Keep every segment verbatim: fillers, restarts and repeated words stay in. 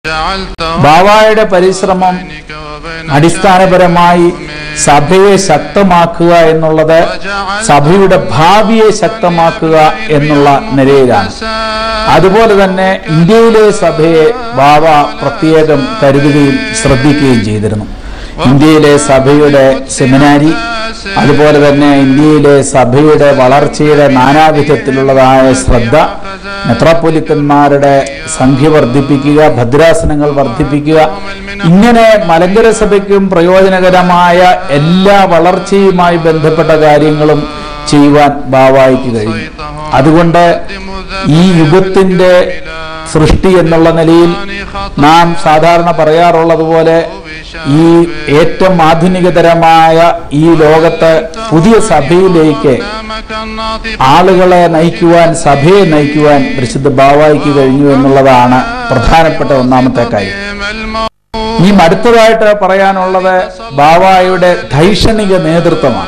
ബാവായുടെ പരിശ്രമം അടിസ്ഥാനപരമായി സഭയെ ശക്തമാക്കുക എന്നുള്ളത് സഭയുടെ ഭാവിയെ ശക്തമാക്കുക എന്നുള്ള നിലയിലാണ്. അതുപോലെ തന്നെ ഇന്ത്യയിലെ സഭയെ ബാവ പ്രത്യേകം കരുതുകയും ശ്രദ്ധിക്കുകയും ചെയ്തിരുന്നു. ഇന്ത്യയിലെ സഭയുടെ സെമിനാരി, അതുപോലെ തന്നെ ഇന്ത്യയിലെ സഭയുടെ വളർച്ചയുടെ നാനാവിധത്തിലുള്ളതായ ശ്രദ്ധ, മെത്രാപ്പൊലിത്തന്മാരുടെ സംഖ്യ വർദ്ധിപ്പിക്കുക, ഭദ്രാസനങ്ങൾ വർദ്ധിപ്പിക്കുക, ഇങ്ങനെ മലങ്കര സഭയ്ക്കും പ്രയോജനകരമായ എല്ലാ വളർച്ചയുമായി ബന്ധപ്പെട്ട കാര്യങ്ങളും ചെയ്യുവാൻ ബാവായിക്ക് കഴിഞ്ഞു. അതുകൊണ്ട് ഈ യുഗത്തിന്റെ സൃഷ്ടി എന്നുള്ള നിലയിൽ നാം സാധാരണ പറയാറുള്ളതുപോലെ ഈ ഏറ്റവും ആധുനികതരമായ ഈ ലോകത്ത് പുതിയ സഭയിലേക്ക് ആളുകളെ നയിക്കുവാൻ, സഭയെ നയിക്കുവാൻ പരിശുദ്ധ ബാവായിക്ക് കഴിഞ്ഞു എന്നുള്ളതാണ് പ്രധാനപ്പെട്ട ഒന്നാമത്തെ കാര്യം. ഇനി അടുത്തതായിട്ട് പറയാനുള്ളത് ബാവായുടെ ധൈഷണിക നേതൃത്വമാണ്.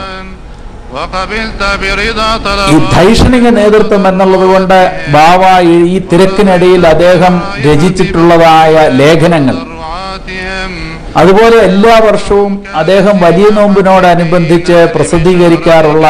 ഈ ധൈഷണിക നേതൃത്വം എന്നുള്ളത് കൊണ്ട് ബാവ ഈ തിരക്കിനിടയിൽ അദ്ദേഹം രചിച്ചിട്ടുള്ളതായ ലേഖനങ്ങൾ, അതുപോലെ എല്ലാ വർഷവും അദ്ദേഹം വലിയ നോമ്പിനോടനുബന്ധിച്ച് പ്രസിദ്ധീകരിക്കാറുള്ള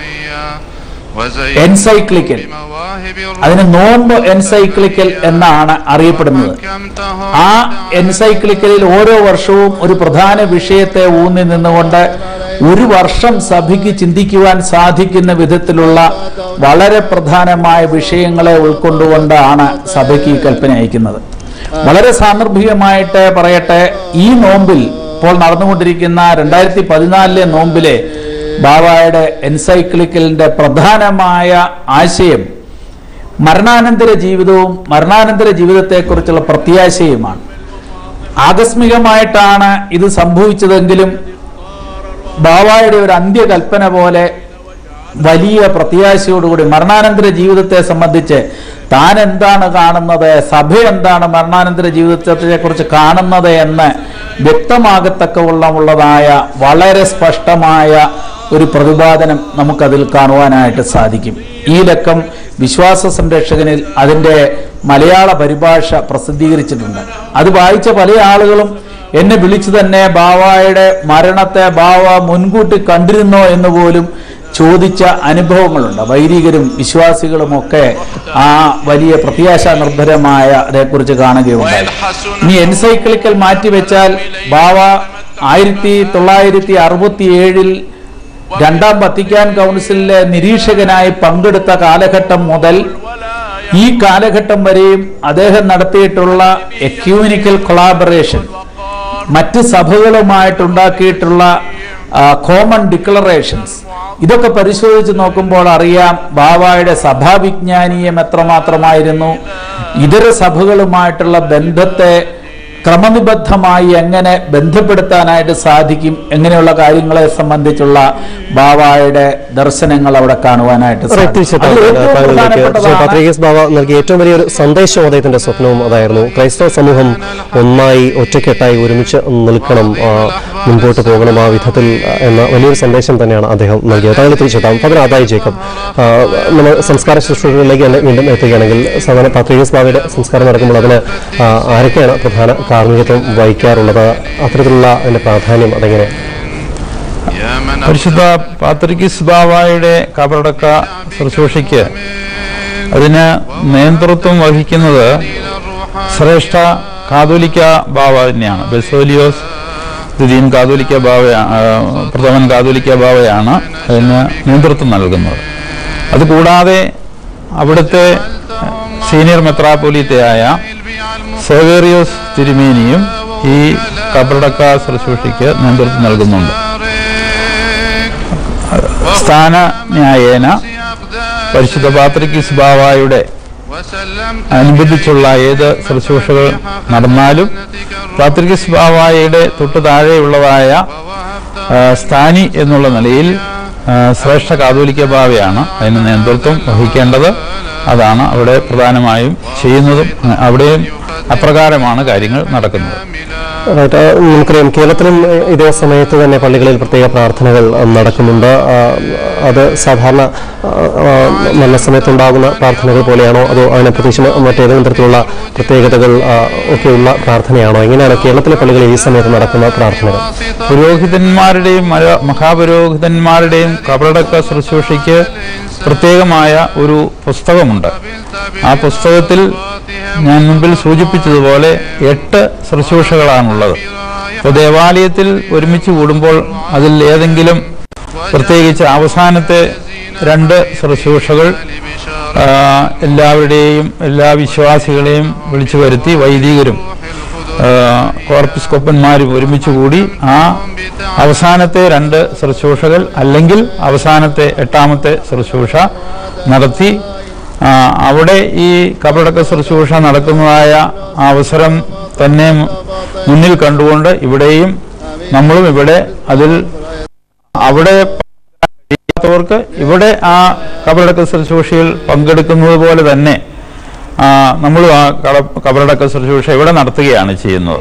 എൻസൈക്ലിക്കൽ, അതിന് നോമ്പ് എൻസൈക്ലിക്കൽ എന്നാണ് അറിയപ്പെടുന്നത്. ആ എൻസൈക്ലിക്കലിൽ ഓരോ വർഷവും ഒരു പ്രധാന വിഷയത്തെ ഊന്നി നിന്നുകൊണ്ട് ഒരു വർഷം സഭയ്ക്ക് ചിന്തിക്കുവാൻ സാധിക്കുന്ന വിധത്തിലുള്ള വളരെ പ്രധാനമായ വിഷയങ്ങളെ ഉൾക്കൊണ്ടുകൊണ്ടാണ് സഭയ്ക്ക് ഈ കൽപ്പന അയക്കുന്നത്. വളരെ സാന്ദർഭികമായിട്ട് പറയട്ടെ, ഈ നോമ്പിൽ ഇപ്പോൾ നടന്നുകൊണ്ടിരിക്കുന്ന രണ്ടായിരത്തി പതിനാലിലെ നോമ്പിലെ ബാവായുടെ എൻസൈക്ലിക്കലിന്റെ പ്രധാനമായ ആശയം മരണാനന്തര ജീവിതവും മരണാനന്തര ജീവിതത്തെക്കുറിച്ചുള്ള പ്രത്യാശയുമാണ്. ആകസ്മികമായിട്ടാണ് ഇത് സംഭവിച്ചതെങ്കിലും ബാവായുടെ ഒരു അന്ത്യകൽപ്പന പോലെ വലിയ പ്രത്യാശയോടുകൂടി മരണാനന്തര ജീവിതത്തെ സംബന്ധിച്ച് താൻ എന്താണ് കാണുന്നത്, സഭ എന്താണ് മരണാനന്തര ജീവിതത്തെ കുറിച്ച് കാണുന്നത് എന്ന് വ്യക്തമാകത്തക്കവണ്ണമുള്ളതായ വളരെ സ്പഷ്ടമായ ഒരു പ്രതിപാദനം നമുക്കതിൽ കാണുവാനായിട്ട് സാധിക്കും. ഈ ലക്കം വിശ്വാസ സംരക്ഷകനിൽ അതിൻ്റെ മലയാള പരിഭാഷ പ്രസിദ്ധീകരിച്ചിട്ടുണ്ട്. അത് വായിച്ച പല ആളുകളും എന്നെ വിളിച്ചു തന്നെ ബാവായുടെ മരണത്തെ ബാവ മുൻകൂട്ടി കണ്ടിരുന്നോ എന്ന് പോലും ചോദിച്ച അനുഭവങ്ങളുണ്ട്. വൈദികരും വിശ്വാസികളും ഒക്കെ ആ വലിയ പ്രത്യാശാ നിർഭരമായ അതേക്കുറിച്ച് കാണുകയുണ്ടായി. ഇനി എൻസൈക്ലിക്കൽ മാറ്റിവെച്ചാൽ ബാവ ആയിരത്തി തൊള്ളായിരത്തി അറുപത്തി ഏഴിൽ രണ്ടാം വത്തിക്കാൻ കൗൺസിലിലെ നിരീക്ഷകനായി പങ്കെടുത്ത കാലഘട്ടം മുതൽ ഈ കാലഘട്ടം വരെയും അദ്ദേഹം നടത്തിയിട്ടുള്ള എക്യൂനിക്കൽ കൊളാബറേഷൻ, മറ്റ് സഭകളുമായിട്ടുണ്ടാക്കിയിട്ടുള്ള കോമൺ ഡിക്ലറേഷൻസ്, ഇതൊക്കെ പരിശോധിച്ച് നോക്കുമ്പോൾ അറിയാം ബാവായുടെ സഭാവിജ്ഞാനീയം എത്രമാത്രമായിരുന്നു. ഇതര സഭകളുമായിട്ടുള്ള ബന്ധത്തെ ക്രമനിബദ്ധമായി എങ്ങനെ ബന്ധപ്പെടുത്താനായിട്ട് സാധിക്കും, എങ്ങനെയുള്ള കാര്യങ്ങളെ സംബന്ധിച്ചുള്ള ബാവായുടെ ദർശനങ്ങൾ അവിടെ കാണുവാനായിട്ട് ബാവ നൽകിയ ഏറ്റവും വലിയൊരു സന്ദേശം അദ്ദേഹത്തിന്റെ സ്വപ്നവും അതായിരുന്നു. ക്രൈസ്തവ സമൂഹം ഒന്നായി ഒറ്റക്കെട്ടായി ഒരുമിച്ച് നിൽക്കണം, മുൻപോട്ട് പോകണം ആ വിധത്തിൽ എന്ന വലിയൊരു സന്ദേശം തന്നെയാണ് അദ്ദേഹം നൽകിയത്. താങ്കൾ തിരിച്ചെത്താം. പതിന് ആദായി ജേക്കബ്, നമ്മൾ സംസ്കാര ശുശ്രൂഷകളിലേക്ക് തന്നെ വീണ്ടും എത്തുകയാണെങ്കിൽ സാധാരണ പാത്രീയസ് ബാവയുടെ സംസ്കാരം നടക്കുമ്പോൾ അതിന് ആരൊക്കെയാണ് പ്രധാന കാർമ്മികത്വം വഹിക്കാറുള്ളത്? അത്തരത്തിലുള്ള അതിന്റെ പ്രാധാന്യം അതെങ്ങനെ? പരിശുദ്ധ പാത്രിക്കീസ് ബാവായുടെ കബറടക്ക ശുശ്രൂഷയ്ക്ക് അതിന് നേതൃത്വം വഹിക്കുന്നത് ശ്രേഷ്ഠ കാതോലിക്ക ബാവ തന്നെയാണ്. ബെസോലിയോസ് ദ്വിതീയൻ കാതോലിക്ക ബാവയാണ്, പ്രഥമൻ കാതോലിക്ക ബാവയാണ് അതിന് നേതൃത്വം നൽകുന്നത്. അതുകൂടാതെ അവിടുത്തെ സീനിയർ മെത്രാപ്പൊലീത്തയായ സേവേറിയോസ് തിരുമേനിയും ഈ കബറടക്ക ശുശ്രൂഷയ്ക്ക് നേതൃത്വം നൽകുന്നുണ്ട്. സ്ഥാനന്യായേന പരിശുദ്ധ പാത്രിക്കീസ് ബാവായുടെ അനുബന്ധിച്ചുള്ള ഏത് ശുശ്രൂഷകൾ നടന്നാലും പാത്രിക്കീസ് ബാവായുടെ തൊട്ടു താഴെയുള്ളതായ സ്ഥാനി എന്നുള്ള നിലയിൽ ശ്രേഷ്ഠ കാതോലിക്ക ബാവയാണ് അതിന് നേതൃത്വം വഹിക്കേണ്ടത്. അതാണ് അവിടെ പ്രധാനമായും ചെയ്യുന്നതും. അവിടെയും അപ്രകാരമാണ് കാര്യങ്ങൾ നടക്കുന്നത്. നമുക്കറിയാം കേരളത്തിലും ഇതേ സമയത്ത് തന്നെ പള്ളികളിൽ പ്രത്യേക പ്രാർത്ഥനകൾ നടക്കുന്നുണ്ട്. അത് സാധാരണ നല്ല സമയത്തുണ്ടാകുന്ന പ്രാർത്ഥനകൾ പോലെയാണോ, അതോ അതിനെ പ്രത്യേകിച്ച് മറ്റേതെങ്കിലും തരത്തിലുള്ള പ്രത്യേകതകൾ ഒക്കെയുള്ള പ്രാർത്ഥനയാണോ? എങ്ങനെയാണ് കേരളത്തിലെ പള്ളികളിൽ ഈ സമയത്ത് നടക്കുന്ന പ്രാർത്ഥനകൾ? പുരോഹിതന്മാരുടെയും മഹാപുരോഹിതന്മാരുടെയും കബറടക്ക ശുശ്രൂഷയ്ക്ക് പ്രത്യേകമായ ഒരു പുസ്തകമുണ്ട്. ആ പുസ്തകത്തിൽ ഞാൻ മുമ്പിൽ സൂചിപ്പിച്ചതുപോലെ എട്ട് ശുശ്രൂഷകളാണുള്ളത്. അപ്പോൾ ദേവാലയത്തിൽ ഒരുമിച്ച് കൂടുമ്പോൾ അതിൽ ഏതെങ്കിലും പ്രത്യേകിച്ച് അവസാനത്തെ രണ്ട് ശുശ്രൂഷകൾ എല്ലാവരുടെയും എല്ലാ വിശ്വാസികളെയും വിളിച്ചു വരുത്തി വൈദികരും കോർപ്പിസ്കോപ്പന്മാരും ഒരുമിച്ച് കൂടി ആ അവസാനത്തെ രണ്ട് ശുശ്രൂഷകൾ അല്ലെങ്കിൽ അവസാനത്തെ എട്ടാമത്തെ ശുശ്രൂഷ നടത്തി അവിടെ ഈ കബറടക്ക ശുശ്രൂഷ നടക്കുന്നതായ അവസരം തന്നെ മുന്നിൽ കണ്ടുകൊണ്ട് ഇവിടെയും നമ്മളും ഇവിടെ അതിൽ അവിടെ വർക്ക് ഇവിടെ ആ കബറടക്ക ശുശ്രൂഷയിൽ പങ്കെടുക്കുന്നത് പോലെ തന്നെ നമ്മളും ആ കബറടക്ക ശുശ്രൂഷ ഇവിടെ നടത്തുകയാണ് ചെയ്യുന്നത്.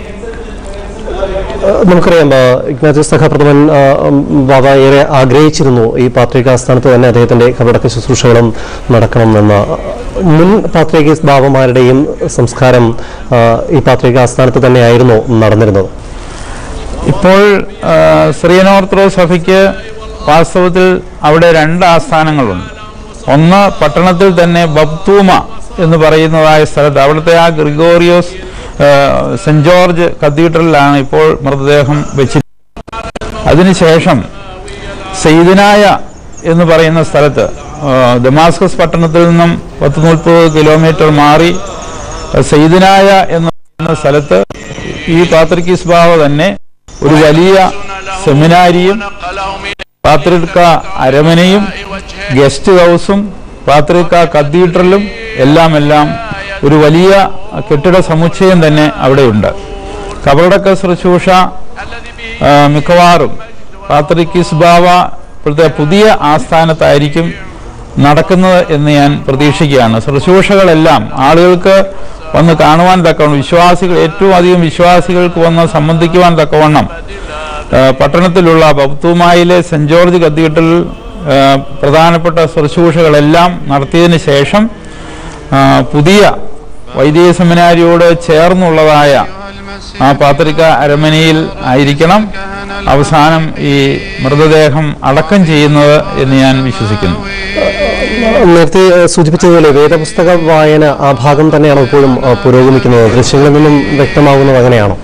നമുക്കറിയാം ഇഗ്നാത്യസ് സഖ പ്രഥമൻ ബാബ ഏറെ ആഗ്രഹിച്ചിരുന്നു ഈ പാത്രികാസ്ഥാനത്ത് തന്നെ അദ്ദേഹത്തിന്റെ കബറടക്ക ശുശ്രൂഷകളും നടക്കണമെന്ന്. മുൻ പാത്രികീസ് ബാബമാരുടെയും സംസ്കാരം ഈ പാത്രികാസ്ഥാനത്ത് തന്നെയായിരുന്നു നടന്നിരുന്നത്. ഇപ്പോൾ സിറിയൻ ഓർത്തഡോക്സ് സഭയ്ക്ക് വാസ്തവത്തിൽ അവിടെ രണ്ട് ആസ്ഥാനങ്ങളുണ്ട്. ഒന്ന് പട്ടണത്തിൽ തന്നെ ബപ്തൂമ എന്ന് പറയുന്നതായ സ്ഥലത്ത് അവിടുത്തെ ആ ഗ്രിഗോറിയോസ് സെന്റ് ജോർജ് കത്തീഡ്രലിലാണ് ഇപ്പോൾ മൃതദേഹം വെച്ചിരിക്കുന്നത്. അതിനുശേഷം സെയ്ദിനായ എന്ന് പറയുന്ന സ്ഥലത്ത് ദമാസ്കസ് പട്ടണത്തിൽ നിന്നും പത്ത് മുപ്പത് കിലോമീറ്റർ മാറി സെയ്ദിനായ എന്ന് പറയുന്ന സ്ഥലത്ത് ഈ പാത്രിക്കീസ് ബാവ തന്നെ ഒരു വലിയ സെമിനാരിയും പാത്രിക അരമനയും ഗസ്റ്റ് ഹൗസും പാത്രിക കത്തീഡ്രലും എല്ലാം എല്ലാം ഒരു വലിയ കെട്ടിട സമുച്ചയം തന്നെ അവിടെയുണ്ട്. കബറടക്ക ശുശ്രൂഷ മിക്കവാറും പാത്രിക്കീസ് ബാവ ഇപ്പോഴത്തെ പുതിയ ആസ്ഥാനത്തായിരിക്കും നടക്കുന്നത് എന്ന് ഞാൻ പ്രതീക്ഷിക്കുകയാണ്. ശുശ്രൂഷകളെല്ലാം ആളുകൾക്ക് വന്ന് കാണുവാൻ തക്കവണ്ണം, വിശ്വാസികൾ ഏറ്റവും അധികം വിശ്വാസികൾക്ക് വന്ന് സംബന്ധിക്കുവാൻ തക്കവണ്ണം പട്ടണത്തിലുള്ള ബപ്തൂമായിലെ സെന്റ് ജോർജ് കത്തീഡ്രലിൽ പ്രധാനപ്പെട്ട ശുശ്രൂഷകളെല്ലാം നടത്തിയതിന് ശേഷം പുതിയ വൈദിക സെമിനാരിയോട് ചേർന്നുള്ളതായ ആ പാത്രിക അരമനയിൽ ആയിരിക്കണം അവസാനം ഈ മൃതദേഹം അടക്കം ചെയ്യുന്നത് എന്ന് ഞാൻ വിശ്വസിക്കുന്നു. നേരത്തെ സൂചിപ്പിച്ചതുപോലെ വേദപുസ്തക വായന ആ ഭാഗം തന്നെയാണ് ഇപ്പോഴും പുരോഗമിക്കുന്നത്. ദൃശ്യങ്ങളിൽ നിന്നും വ്യക്തമാകുന്നത് അങ്ങനെയാണോ?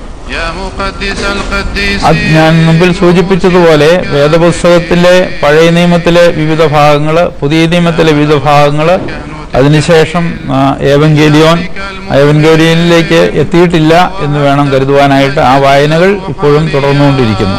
ഞാൻ മുമ്പിൽ സൂചിപ്പിച്ചതുപോലെ വേദപുസ്തകത്തിലെ പഴയ നിയമത്തിലെ വിവിധ ഭാഗങ്ങള്, പുതിയ നിയമത്തിലെ വിവിധ ഭാഗങ്ങള്, അതിനുശേഷം ഏവൻഗേലിയോൻ ഏവൻഗേലിയനിലേക്ക് എത്തിയിട്ടില്ല എന്ന് വേണം കരുതുവാനായിട്ട്. ആ വായനകൾ ഇപ്പോഴും തുടർന്നുകൊണ്ടിരിക്കുന്നു.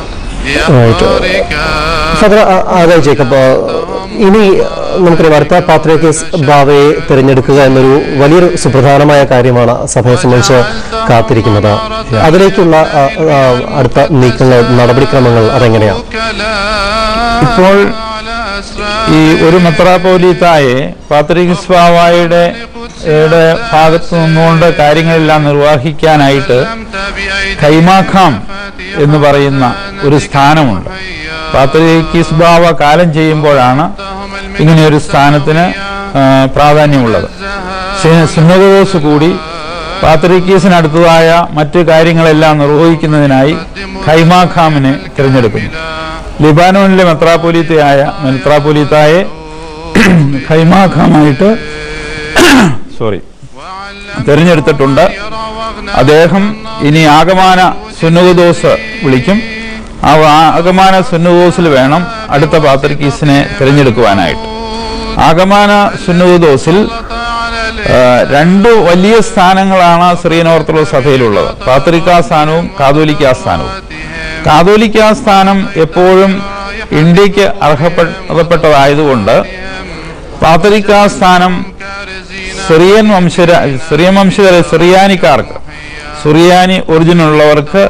ജേക്കബ്, ഇനി നമുക്കറിയാം അടുത്ത പാത്രികീസ് ബാവയെ തിരഞ്ഞെടുക്കുക എന്നൊരു വലിയൊരു സുപ്രധാനമായ കാര്യമാണ് സഭയെ സംബന്ധിച്ച് കാത്തിരിക്കുന്നത്. അതിലേക്കുള്ള അടുത്ത നീക്കങ്ങൾ, നടപടിക്രമങ്ങൾ അതെങ്ങനെയാണ്? ഇപ്പോൾ ഈ ഒരു മെത്രാപ്പോലീത്തായെ പാത്രികീസ് ബാവയുടെ ഭാഗത്തു നിന്നുകൊണ്ട് കാര്യങ്ങളെല്ലാം നിർവഹിക്കാനായിട്ട് ഖൈമാഖാം എന്ന് പറയുന്ന ഒരു സ്ഥാനമുണ്ട്. പാത്രികീസ് ബാവ കാലം ചെയ്യുമ്പോഴാണ് ഇങ്ങനെയൊരു സ്ഥാനത്തിന് പ്രാധാന്യമുള്ളത്. സിനോദോസ് കൂടി പാത്രികീസിനടുത്തതായ മറ്റു കാര്യങ്ങളെല്ലാം നിർവഹിക്കുന്നതിനായി ഖൈമാഖാമിനെ തിരഞ്ഞെടുക്കുന്നു. ലിബാനോനിലെ മെത്രാപ്പൊലീത്തയായ മെത്രാപ്പൊലീത്തായെ ഖൈമാഖാമായിട്ട് സോറി തിരഞ്ഞെടുത്തിട്ടുണ്ട്. അദ്ദേഹം ഇനി ആഗമാന സുന്നതദോസ് വിളിക്കും. ആ ആഗമാന സുന്നതദോസിൽ വേണം അടുത്ത പാത്രികീസിനെ തിരഞ്ഞെടുക്കുവാനായിട്ട്. ആഗമാന സുന്നതദോസിൽ രണ്ട് വലിയ സ്ഥാനങ്ങളാണ് സിറിയൻ ഓർത്തഡോക്സ് സഭയിലുള്ളത്: പാത്രികാ സ്ഥാനവും കാതോലിക്കാ സ്ഥാനവും. കാതോലിക്കാ സ്ഥാനം എപ്പോഴും ഇന്ത്യക്ക് അർഹപ്പെട്ടതായതുകൊണ്ട് പാത്രികാ സ്ഥാനം സിറിയൻ വംശര സിറിയൻ വംശജ സിറിയാനിക്കാർക്ക്, സുറിയാനി ഒറിജിൻ ഉള്ളവർക്ക്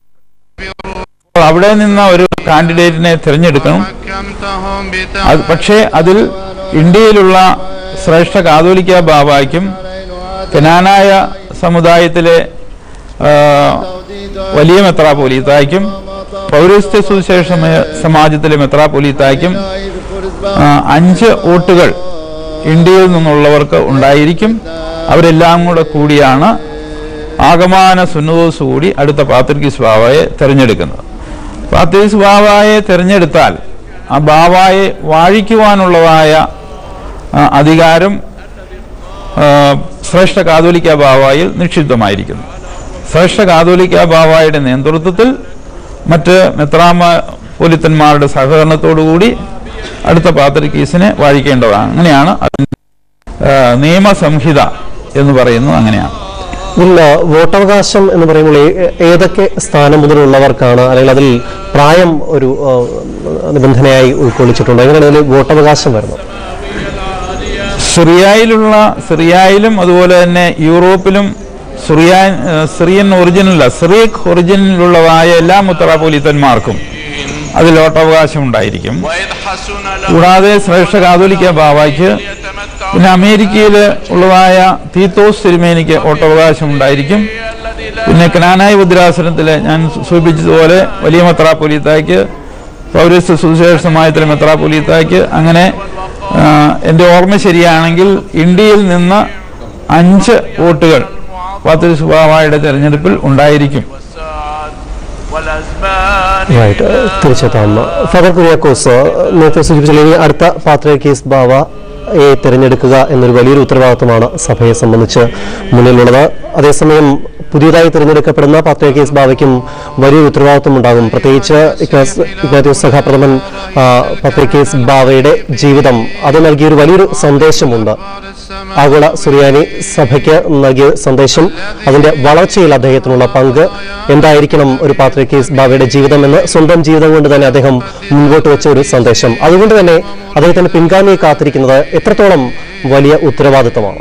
അവിടെ നിന്ന് ഒരു കാൻഡിഡേറ്റിനെ തിരഞ്ഞെടുക്കണം. പക്ഷേ അതിൽ ഇന്ത്യയിലുള്ള ശ്രേഷ്ഠ കാതോലിക്ക ബാബയ്ക്കും കനാനായ സമുദായത്തിലെ വലിയ മെത്രാപോലീത്തായ്ക്കും പൗരസ്ത്യ സുവിശേഷ സമാജത്തിലെ മെത്രാപോലീത്തായ്ക്കും അഞ്ച് വോട്ടുകൾ ഇന്ത്യയിൽ നിന്നുള്ളവർക്ക് ഉണ്ടായിരിക്കും. അവരെല്ലാം കൂടെ കൂടിയാണ് ആഗമാന സുന്നതോസ് കൂടി അടുത്ത പാത്രികീസ് ബാവയെ തിരഞ്ഞെടുക്കുന്നത്. പാത്രികീസ് ബാവയെ തിരഞ്ഞെടുത്താൽ ആ ബാവയെ വാഴിക്കുവാനുള്ളതായ അധികാരം ശ്രേഷ്ഠ കാതോലിക്ക ബാവയിൽ നിക്ഷിപ്തമായിരിക്കുന്നു. ശ്രേഷ്ഠ കാതോലിക്ക ബാവയുടെ നേതൃത്വത്തിൽ മറ്റ് മെത്രാപോലിത്തന്മാരുടെ സഹകരണത്തോടുകൂടി അടുത്ത പാത്രികീസിനെ വാഴിക്കേണ്ടതാണ്. അങ്ങനെയാണ് അതിൻ്റെ നിയമസംഹിത എന്ന് പറയുന്നത്. അങ്ങനെയാണ്. ഇല്ല, വോട്ടവകാശം എന്ന് പറയുമ്പോൾ ഏതൊക്കെ സ്ഥാനം മുതലുള്ളവർക്കാണ്, അല്ലെങ്കിൽ അതിൽ പ്രായം ഒരു നിബന്ധനയായി ഉൾക്കൊള്ളിച്ചിട്ടുണ്ട്? എങ്ങനെയാണ് അതിൽ വോട്ടവകാശം വരുന്നത്? സിറിയയിലുള്ള സിറിയയിലും അതുപോലെ തന്നെ യൂറോപ്പിലും സിറിയൻ സിറിയൻ ഒറിജിനല്ല സിറിയക് ഒറിജിനിലുള്ളതായ എല്ലാ മെത്രാപോലീത്തന്മാർക്കും അതിൽ വോട്ടവകാശം ഉണ്ടായിരിക്കും. കൂടാതെ ശ്രേഷ്ഠ കാതോലിക്ക ബാവയ്ക്ക്, പിന്നെ അമേരിക്കയിൽ ഉള്ളതായ തീത്തോസ് തിരുമേനിക്ക് വോട്ടവകാശം ഉണ്ടായിരിക്കും. പിന്നെ കനാനായ ഭദ്രാസനത്തിലെ ഞാൻ സൂചിപ്പിച്ചതുപോലെ വലിയ മെത്രാപോലീത്തായ്ക്ക്, പൗരസ്ത്യ സുവിശേഷ സമാജത്തിലെ മെത്രാപോലീത്തായ്ക്ക്, അങ്ങനെ എൻ്റെ ഓർമ്മ ശരിയാണെങ്കിൽ ഇന്ത്യയിൽ നിന്ന് അഞ്ച് വോട്ടുകൾ പാത്രികീസ് ബാവയുടെ തെരഞ്ഞെടുപ്പിൽ ഉണ്ടായിരിക്കും. തീർച്ചയായിട്ടും ഫാദർ കുര്യാക്കോസ് നേരത്തെ സൂചിപ്പിച്ചില്ലെങ്കിൽ അടുത്ത പാത്രികീസ് ബാവയെ തിരഞ്ഞെടുക്കുക എന്നൊരു വലിയൊരു ഉത്തരവാദിത്വമാണ് സഭയെ സംബന്ധിച്ച് മുന്നിലുള്ളത്. അതേസമയം പുതിയതായി തിരഞ്ഞെടുക്കപ്പെടുന്ന പാത്രികീസ് ബാവയ്ക്കും വലിയൊരു ഉത്തരവാദിത്വം ഉണ്ടാകും. പ്രത്യേകിച്ച് ഇഗ്നാത്യോസ് സഭാപ്രഥമൻ പാത്രികീസ് ബാവയുടെ ജീവിതം അത് നൽകിയൊരു വലിയൊരു സന്ദേശമുണ്ട്. ആഗോള സുറിയാനി സഭയ്ക്ക് നൽകിയ സന്ദേശം, അതിന്റെ വളർച്ചയിൽ അദ്ദേഹത്തിനുള്ള പങ്ക് എന്തായിരിക്കണം ഒരു പാത്രികീസ് ബാവയുടെ ജീവിതം എന്ന് സ്വന്തം ജീവിതം കൊണ്ട് തന്നെ അദ്ദേഹം മുൻപോട്ട് വെച്ച ഒരു സന്ദേശം. അതുകൊണ്ട് തന്നെ അദ്ദേഹത്തിന്റെ പിൻഗാമിയെ കാത്തിരിക്കുന്നത് എത്രത്തോളം വലിയ ഉത്തരവാദിത്തമാണ്.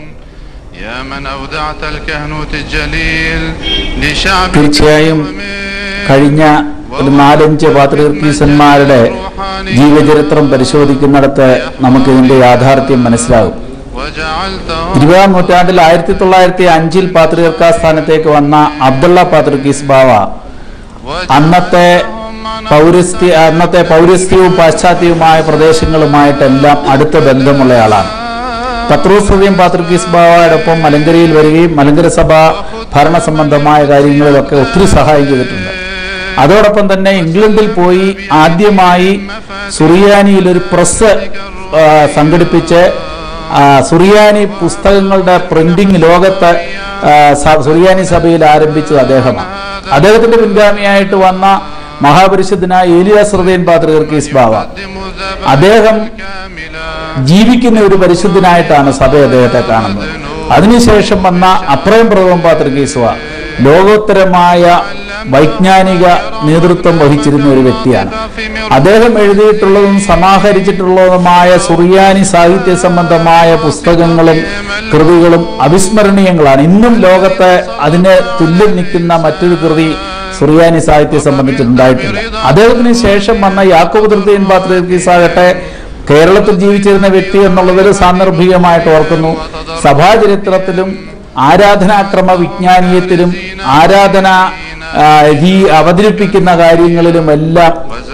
തീർച്ചയായും കഴിഞ്ഞ ഒരു നാലഞ്ച് പാത്രികീസന്മാരുടെ ജീവചരിത്രം പരിശോധിക്കുന്നിടത്ത് നമുക്ക് ഇതിന്റെ യാഥാർത്ഥ്യം മനസ്സിലാകും. ഇരുപതാം നൂറ്റാണ്ടിൽ ആയിരത്തി തൊള്ളായിരത്തി അഞ്ചിൽ പാത്രിയർക്കാ സ്ഥാനത്തേക്ക് വന്ന അബ്ദുള്ള പാത്രികീസ് ബാവ അന്നത്തെ പൗരസ്ത്യ അന്നത്തെ പൗരസ്ത്യവും പാശ്ചാത്യവുമായ പ്രദേശങ്ങളുമായിട്ടെല്ലാം അടുത്ത ബന്ധമുള്ളയാളാണ്. പത്രോസ് പാത്രികീസ് ബാവയോടൊപ്പം മലങ്കരയിൽ വരികയും മലങ്കര സഭ ഭരണ സംബന്ധമായ കാര്യങ്ങളിലൊക്കെ ഒത്തിരി സഹായം ചെയ്തിട്ടുണ്ട്. അതോടൊപ്പം തന്നെ ഇംഗ്ലണ്ടിൽ പോയി ആദ്യമായി സുറിയാനിയിൽ ഒരു പ്രസ് സംഘടിപ്പിച്ച് സുറിയാനി പുസ്തകങ്ങളുടെ പ്രിന്റിംഗ് ലോകത്ത് സുറിയാനി സഭയിൽ ആരംഭിച്ചത് അദ്ദേഹമാണ്. അദ്ദേഹത്തിന്റെ പിൻഗാമിയായിട്ട് വന്ന മഹാപരിശുദ്ധനായ ഏലിയാസ് ഹൃദയൻ പാത്രികീസ് ബാവ, അദ്ദേഹം ജീവിക്കുന്ന ഒരു പരിശുദ്ധനായിട്ടാണ് സഭ അദ്ദേഹത്തെ കാണുന്നത്. അതിനുശേഷം വന്ന അപ്രയം പ്രഥമൻ പാത്രികീസ് ബാവ ലോകോത്തരമായ വൈജ്ഞാനിക നേതൃത്വം വഹിച്ചിരുന്ന ഒരു വ്യക്തിയാണ്. അദ്ദേഹം എഴുതിയിട്ടുള്ളതും സമാഹരിച്ചിട്ടുള്ളതുമായ സുറിയാനി സാഹിത്യ സംബന്ധമായ പുസ്തകങ്ങളും കൃതികളും അവിസ്മരണീയങ്ങളാണ്. ഇന്നും ലോകത്ത് അതിന് തുല്യം നിൽക്കുന്ന മറ്റൊരു കൃതി സുറിയാനി സാഹിത്യം സംബന്ധിച്ചുണ്ടായിട്ടില്ല. അദ്ദേഹത്തിന് ശേഷം വന്ന യാക്കോബ് തൃതീയൻ പാത്രികീസ് ആകട്ടെ കേരളത്തിൽ ജീവിച്ചിരുന്ന വ്യക്തി എന്നുള്ളതിൽ സാന്ദർഭികമായിട്ട് ഓർക്കുന്നു. സഭാചരിത്രത്തിലും ആരാധനാക്രമ വിജ്ഞാനീയത്തിലും ആരാധന ഈ അവതരിപ്പിക്കുന്ന കാര്യങ്ങളിലുമെല്ലാം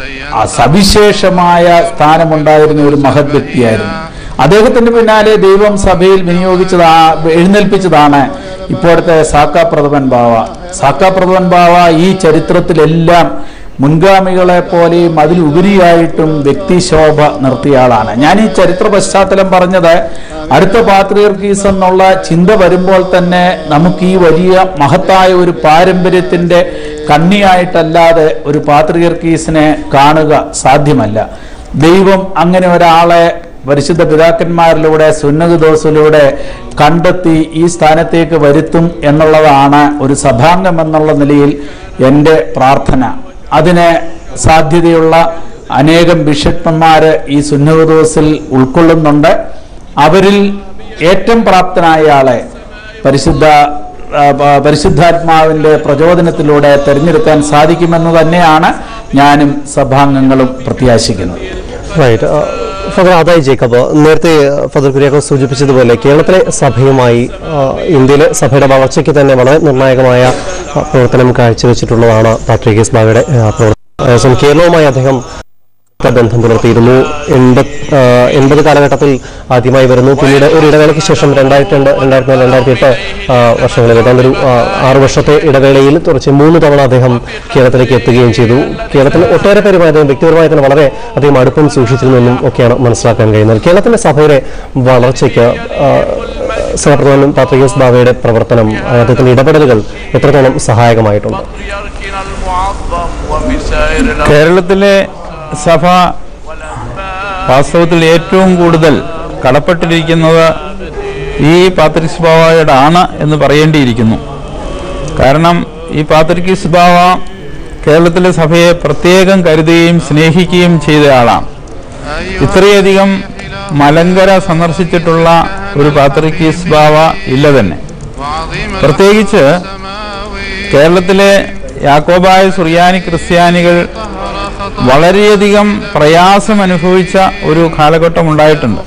സവിശേഷമായ സ്ഥാനമുണ്ടായിരുന്ന ഒരു മഹത് വ്യക്തിയായിരുന്നു. അദ്ദേഹത്തിന്റെ പിന്നാലെ ദൈവം സഭയിൽ വിനിയോഗിച്ചതാ എഴുന്നേൽപ്പിച്ചതാണ് ഇപ്പോഴത്തെ സാക്കാ പ്രഥമൻ ബാവ. സാക്കാ പ്രഥമൻ ബാവ ഈ ചരിത്രത്തിലെല്ലാം മുൻഗാമികളെ പോലെയും അതിലുപരിയായിട്ടും വ്യക്തിശോഭ നിർത്തിയ ആളാണ്. ഞാൻ ഈ ചരിത്ര പശ്ചാത്തലം പറഞ്ഞത് അടുത്ത പാത്രിയർക്കീസ് എന്നുള്ള ചിന്ത വരുമ്പോൾ തന്നെ നമുക്ക് ഈ വലിയ മഹത്തായ ഒരു പാരമ്പര്യത്തിന്റെ കണ്ണിയായിട്ടല്ലാതെ ഒരു പാത്രിയർക്കീസിനെ കാണുക സാധ്യമല്ല. ദൈവം അങ്ങനെ ഒരാളെ പരിശുദ്ധ പിതാക്കന്മാരിലൂടെ സുന്നതദോസിലൂടെ കണ്ടെത്തി ഈ സ്ഥാനത്തേക്ക് വരുത്തും എന്നുള്ളതാണ് ഒരു സഭാംഗം എന്നുള്ള നിലയിൽ എൻ്റെ പ്രാർത്ഥന. അതിന് സാധ്യതയുള്ള അനേകം ബിഷപ്പന്മാര് ഈ സുന്നതദോസിൽ ഉൾക്കൊള്ളുന്നുണ്ട്. അവരിൽ ഏറ്റവും പ്രാപ്തനായ ആളെ പരിശുദ്ധ പരിശുദ്ധാത്മാവിന്റെ പ്രചോദനത്തിലൂടെ തിരഞ്ഞെടുക്കാൻ സാധിക്കുമെന്ന് തന്നെയാണ് ഞാനും സഭാംഗങ്ങളും പ്രത്യാശിക്കുന്നത്. റൈറ്റ്. ഫാദർ ആദായി ജേക്കബ്, നേരത്തെ ഫാദർ കുര്യാക്കോസ് സൂചിപ്പിച്ചതുപോലെ കേരളത്തിലെ സഭയുമായി ഇന്ത്യയിലെ സഭയുടെ വളർച്ചയ്ക്ക് തന്നെ വളരെ നിർണായകമായ പ്രവർത്തനം കാഴ്ചവെച്ചിട്ടുള്ളതാണ് പാത്രികീസ് ബാവയുടെ പ്രവർത്തനം. കേരളവുമായി അദ്ദേഹം ബന്ധം പുലർത്തിയിരുന്നു. എൺപത് എൺപത് കാലഘട്ടത്തിൽ ആദ്യമായി വരുന്നു. പിന്നീട് ഒരു ഇടവേളയ്ക്ക് ശേഷം രണ്ടായിരത്തി രണ്ട് രണ്ടായിരത്തി നാല് രണ്ടായിരത്തി എട്ട് വർഷങ്ങളിൽ ഏതാണ്ട് ഒരു ആറു വർഷത്തെ ഇടവേളയിൽ തുടർച്ച മൂന്ന് തവണ അദ്ദേഹം കേരളത്തിലേക്ക് എത്തുകയും ചെയ്തു. കേരളത്തിൽ ഒട്ടേറെ പേരുമായി അദ്ദേഹം വ്യക്തിപരമായി തന്നെ വളരെ അധികം അടുപ്പം സൂക്ഷിച്ചിരുന്നെന്നും ഒക്കെയാണ് മനസ്സിലാക്കാൻ കഴിയുന്നത്. കേരളത്തിന്റെ സഭയുടെ വളർച്ചയ്ക്ക് സഹപ്രധാനം പാത്രികീസ് ബാവയുടെ പ്രവർത്തനം, അദ്ദേഹത്തിന്റെ ഇടപെടലുകൾ എത്രത്തോളം സഹായകമായിട്ടുണ്ട്? കേരളത്തിലെ സഭ വാസ്തവത്തിൽ ഏറ്റവും കൂടുതൽ കടപ്പെട്ടിരിക്കുന്നത് ഈ പാത്രികീസ് ബാവയുടെ ആണ് എന്ന് പറയേണ്ടിയിരിക്കുന്നു. കാരണം ഈ പാത്രികീസ് ബാവ കേരളത്തിലെ സഭയെ പ്രത്യേകം കരുതുകയും സ്നേഹിക്കുകയും ചെയ്തയാളാണ്. ഇത്രയധികം മലങ്കര സന്ദർശിച്ചിട്ടുള്ള ഒരു പാത്രികീസ് ബാവ ഇല്ല തന്നെ. പ്രത്യേകിച്ച് കേരളത്തിലെ യാക്കോബായ സുറിയാനി ക്രിസ്ത്യാനികൾ വളരെയധികം പ്രയാസം അനുഭവിച്ച ഒരു കാലഘട്ടം ഉണ്ടായിട്ടുണ്ട്.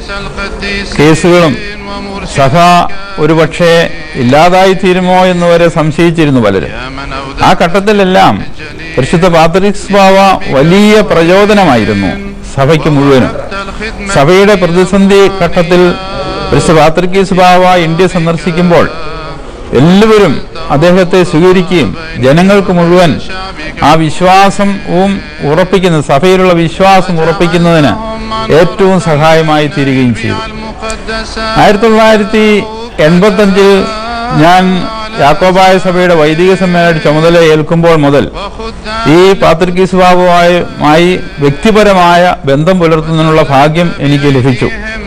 കേസുകളും സഭ ഒരുപക്ഷെ ഇല്ലാതായി തീരുമോ എന്ന് വരെ സംശയിച്ചിരുന്നു പലരും. ആ ഘട്ടത്തിലെല്ലാം പരിശുദ്ധ പാത്രികീസ് ബാവ വലിയ പ്രചോദനമായിരുന്നു സഭയ്ക്ക് മുഴുവനും. സഭയുടെ പ്രതിസന്ധി ഘട്ടത്തിൽ പരിശുദ്ധ പാത്രികീസ് ബാവ ഇന്ത്യ സന്ദർശിക്കുമ്പോൾ എല്ലാവരും അദ്ദേഹത്തെ സ്വീകരിക്കുകയും ജനങ്ങൾക്ക് മുഴുവൻ ആ വിശ്വാസവും ഉറപ്പിക്കുന്ന സഭയിലുള്ള വിശ്വാസം ഉറപ്പിക്കുന്നതിന് ഏറ്റവും സഹായമായി തീരുകയും ചെയ്തു. ആയിരത്തി തൊള്ളായിരത്തി എൺപത്തി അഞ്ചിൽ ഞാൻ യാക്കോബായ സഭയുടെ വൈദിക സമ്മേളനയുടെ ചുമതല ഏൽക്കുമ്പോൾ മുതൽ ഈ പാത്രികീസ് ബാവയുമായി വ്യക്തിപരമായ ബന്ധം പുലർത്തുന്നതിനുള്ള ഭാഗ്യം എനിക്ക് ലഭിച്ചു.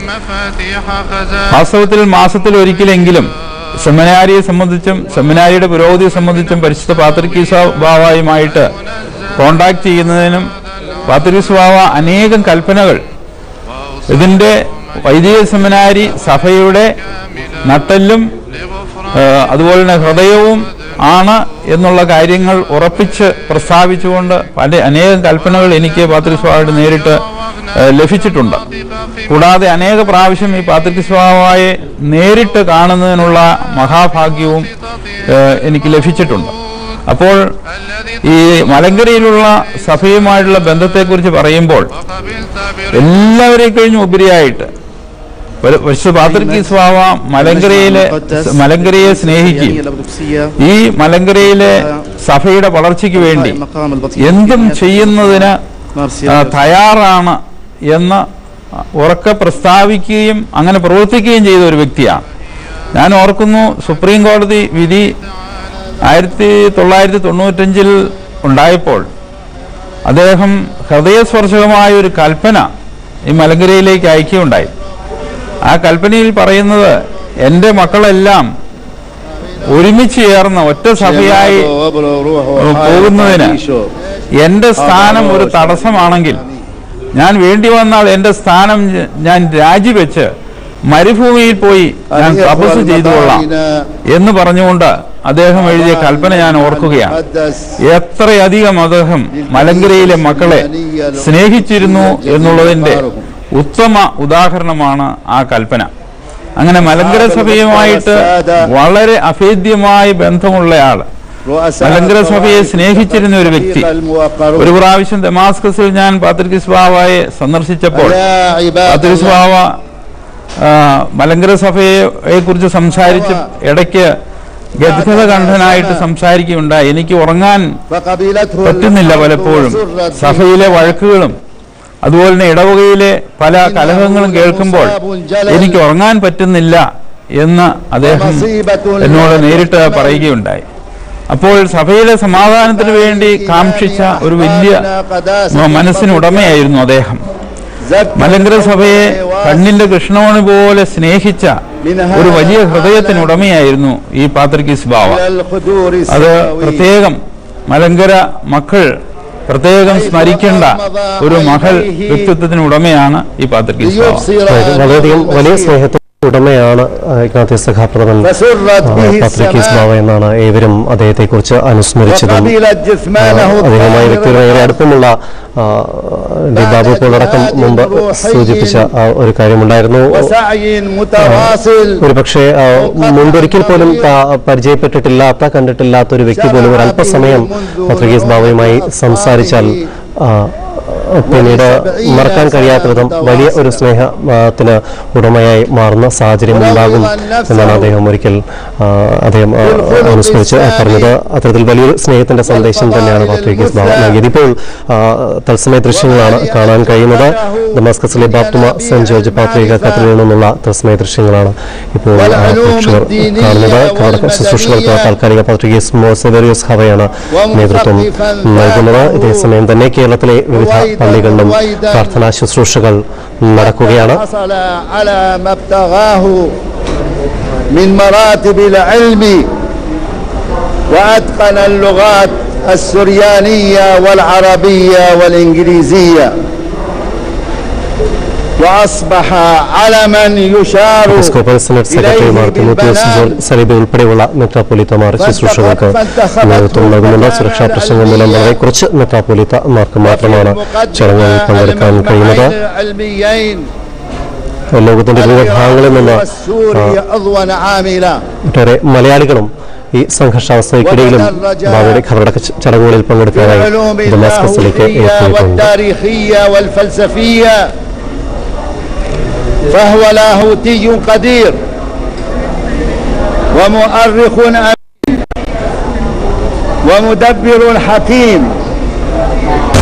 വാസ്തവത്തിൽ മാസത്തിൽ ഒരിക്കലെങ്കിലും സെമിനാരിയെ സംബന്ധിച്ചും സെമിനാരിയുടെ പുരോഗതിയെ സംബന്ധിച്ചും പരിശുദ്ധ പാത്രികീസ് ബാവയുമായിട്ട് കോണ്ടാക്ട് ചെയ്യുന്നതിനും പാത്രികീസ് ബാവ അനേകം കൽപ്പനകൾ ഇതിൻ്റെ വൈദിക സെമിനാരി സഭയുടെ നട്ടെല്ലും അതുപോലെ തന്നെ ഹൃദയവും ആണ് എന്നുള്ള കാര്യങ്ങൾ ഉറപ്പിച്ച് പ്രസ്താവിച്ചുകൊണ്ട് പല അനേകം കൽപ്പനകൾ എനിക്ക് പാത്രികീസ് ബാവയുടെ നേരിട്ട് ലഭിച്ചിട്ടുണ്ട്. കൂടാതെ അനേക പ്രാവശ്യം ഈ പാത്രികീസ് ബാവയെ നേരിട്ട് കാണുന്നതിനുള്ള മഹാഭാഗ്യവും എനിക്ക് ലഭിച്ചിട്ടുണ്ട്. അപ്പോൾ ഈ മലങ്കരയിലുള്ള സഭയുമായിട്ടുള്ള ബന്ധത്തെക്കുറിച്ച് പറയുമ്പോൾ എല്ലാവരെയും കഴിഞ്ഞ് ഉപരിയായിട്ട് പരിശുദ്ധ പാത്രികീസ് ബാവ മലങ്കരയിലെ മലങ്കരയെ സ്നേഹിക്കുകയും ഈ മലങ്കരയിലെ സഭയുടെ വളർച്ചയ്ക്ക് വേണ്ടി എന്തും ചെയ്യുന്നതിന് തയ്യാറാണ് എന്ന് ഉറക്കെ പ്രസ്താവിക്കുകയും അങ്ങനെ പ്രവർത്തിക്കുകയും ചെയ്ത ഒരു വ്യക്തിയാണ്. ഞാൻ ഓർക്കുന്നു, സുപ്രീം കോടതി വിധി ആയിരത്തി തൊള്ളായിരത്തി തൊണ്ണൂറ്റഞ്ചിൽ ഉണ്ടായപ്പോൾ അദ്ദേഹം ഹൃദയസ്പർശകമായ ഒരു കൽപ്പന ഈ മലങ്കരയിലേക്ക് അയക്കുകയുണ്ടായി. ആ കൽപ്പനയിൽ പറയുന്നത്, എൻ്റെ മക്കളെല്ലാം ഒരുമിച്ച് ചേർന്ന് ഒറ്റ സഭയായി പോകുന്നതിന് എൻ്റെ സ്ഥാനം ഒരു തടസ്സമാണെങ്കിൽ ഞാൻ വേണ്ടി വന്നാൽ എൻ്റെ സ്ഥാനം ഞാൻ രാജിവെച്ച് മരുഭൂമിയിൽ പോയി ഞാൻ തപസ് ചെയ്തുകൊള്ളാം എന്ന് പറഞ്ഞുകൊണ്ട് അദ്ദേഹം എഴുതിയ കൽപ്പന ഞാൻ ഓർക്കുകയാണ്. എത്രയധികം അദ്ദേഹം മലങ്കരയിലെ മക്കളെ സ്നേഹിച്ചിരുന്നു എന്നുള്ളതിൻ്റെ ഉത്തമ ഉദാഹരണമാണ് ആ കൽപ്പന. അങ്ങനെ മലങ്കര സഭയുമായിട്ട് വളരെ അഭേദ്യമായ ബന്ധമുള്ളയാൾ, മലങ്കര സഭയെ സ്നേഹിച്ചിരുന്ന ഒരു വ്യക്തി. ഒരു പ്രാവശ്യം ദമാസ്കസിൽ ഞാൻ പാത്രികീസ് ബാവയെ സന്ദർശിച്ചപ്പോൾ പാത്രികീസ് ബാവ മലങ്കര സഭയെ കുറിച്ച് സംസാരിച്ച് ഇടയ്ക്ക് ഗദ്ഗത കണ്ഠനായിട്ട് സംസാരിക്കുകയുണ്ടായി. എനിക്ക് ഉറങ്ങാൻ പറ്റുന്നില്ല പലപ്പോഴും. സഭയിലെ വഴക്കുകളും അതുപോലെ തന്നെ ഇടവകയിലെ പല കലഹങ്ങളും കേൾക്കുമ്പോൾ എനിക്ക് ഉറങ്ങാൻ പറ്റുന്നില്ല എന്ന് അദ്ദേഹം എന്നോട് നേരിട്ട് പറയുകയുണ്ടായി. അപ്പോൾ സഭയിലെ സമാധാനത്തിന് വേണ്ടി കാംക്ഷിച്ച ഒരു വലിയ മനസ്സിനുടമയായിരുന്നു അദ്ദേഹം. മലങ്കര സഭയെ കണ്ണിന്റെ കൃഷ്ണമണി പോലെ സ്നേഹിച്ച ഒരു വലിയ ഹൃദയത്തിനുടമയായിരുന്നു ഈ പാത്രികീസ് ബാവ. അത് പ്രത്യേകം മലങ്കര മക്കൾ പ്രത്യേകം സ്മരിക്കേണ്ട ഒരു മഹൽ വ്യക്തിത്വത്തിന് ഉടമയാണ് ഈ പാത്രികീസ് ബാവ. വളരെയധികം വലിയ സ്നേഹത്തിന് ഉടമയാണ് ഇഗ്നാത്യസ് സഖാപ്രഥമൻ പാത്രികീസ് ബാവ എന്നാണ് ഏവരും അദ്ദേഹത്തെ കുറിച്ച് അനുസ്മരിച്ചതും. അദ്ദേഹവുമായി വ്യക്തിപരമായി അടുപ്പമുള്ള ഡി ബാബു പോളടക്കം മുമ്പ് സൂചിപ്പിച്ച ഒരു കാര്യമുണ്ടായിരുന്നു. ഒരു പക്ഷേ മുമ്പൊരിക്കൽ പോലും പരിചയപ്പെട്ടിട്ടില്ലാത്ത കണ്ടിട്ടില്ലാത്ത ഒരു വ്യക്തി പോലും ഒരു അല്പസമയം പത്രികീസ് ബാവയുമായി സംസാരിച്ചാൽ പിന്നീട് മറക്കാൻ കഴിയാത്ത വിധം വലിയ ഒരു സ്നേഹത്തിന് ഉടമയായി മാറുന്ന സാഹചര്യം ഉണ്ടാകും എന്നാണ് അദ്ദേഹം ഒരിക്കൽ അദ്ദേഹം അനുസ്മരിച്ച് പറഞ്ഞത്. അത്തരത്തിൽ വലിയൊരു സ്നേഹത്തിന്റെ സന്ദേശം തന്നെയാണ് പത്രികീസ് ബാവ നൽകിയത്. ഇപ്പോൾ തത്സമയ ദൃശ്യങ്ങളാണ് കാണാൻ കഴിയുന്നത്. ദമാസ്കസിലെ ബാപ്തുമ സെന്റ് ജോർജ് പാത്രിക കത്തീഡ്രലിൽ നിന്നുള്ള തത്സമയ ദൃശ്യങ്ങളാണ് ഇപ്പോൾ പ്രേക്ഷകർ കാണുന്നത്. കർണാടക ശുശ്രൂഷകൾക്ക് താൽക്കാലിക പത്രികീസ് മോർ സെവേറിയസ് ഹവയാണ് നേതൃത്വം നൽകുന്നത്. ഇതേസമയം തന്നെ കേരളത്തിലെ വിവിധ പള്ളികളിലും പ്രാർത്ഥനാ ശുശ്രൂഷകൾ നടക്കുകയാണ്. من مراتب العلم وأتقن اللغات السريانية والعربية والإنجليزية وأصبح علما يشار secretary Mar Timotheos George Saliba ഉൾപ്പെടെയുള്ള മെത്രാപ്പൊലീത്തമാർ ശുശ്രൂഷകൾക്ക് നേതൃത്വം നൽകുന്നുണ്ട്. സുരക്ഷാ പ്രശ്നങ്ങൾ മൂലം വളരെ കുറച്ച് മെത്രാപ്പൊലീത്തമാർക്ക് മാത്രമാണ് ചടങ്ങുകളിൽ പങ്കെടുക്കാൻ കഴിയുന്നത്. ലോകത്തിന്റെ വിവിധ ഭാഗങ്ങളിൽ നിന്ന് ഒട്ടേറെ മലയാളികളും ഈ സംഘർഷാവസ്ഥയ്ക്കിടയിലും ബാബയുടെ ഖബറടക്ക ചടങ്ങുകളിൽ പങ്കെടുക്കാനായി ദമാസ്കസിലേക്ക് എത്തിയിട്ടുണ്ട്. فهو لاهوتي قدير ومؤرخ أمين ومدبر حكيم